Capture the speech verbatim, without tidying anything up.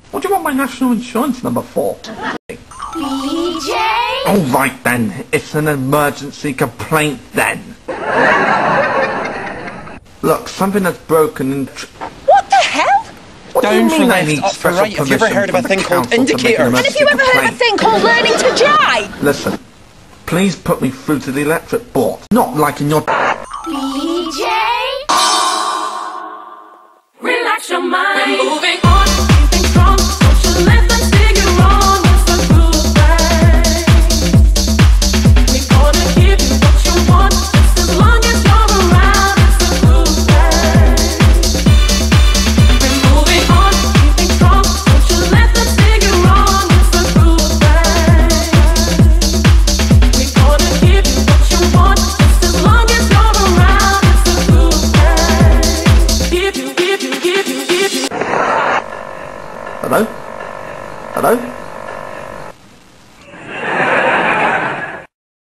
What do you want my national insurance number for? B J? All right then, it's an emergency complaint then. Look, something that's broken and... What the hell? What do Down you for mean I left, need up for special right. Have you ever permission heard of a from the thing called council to make an indicators? And have you ever emergency heard of a complaint? thing called learning to drive? Listen, please put me through to the electric board. Not like in your... B J? Relax your mind. We're moving on, keeping strong. Don't you let them steer you wrong. It's a good thing. We're gonna give you what you want, just as long as you're around. It's a good thing. We're moving on, keeping strong. Don't you let them steer you wrong. It's a good thing. We're gonna give you what you want, just as long as you're around. It's a good thing. Give you, give you, give you, give you. Hello? Hello?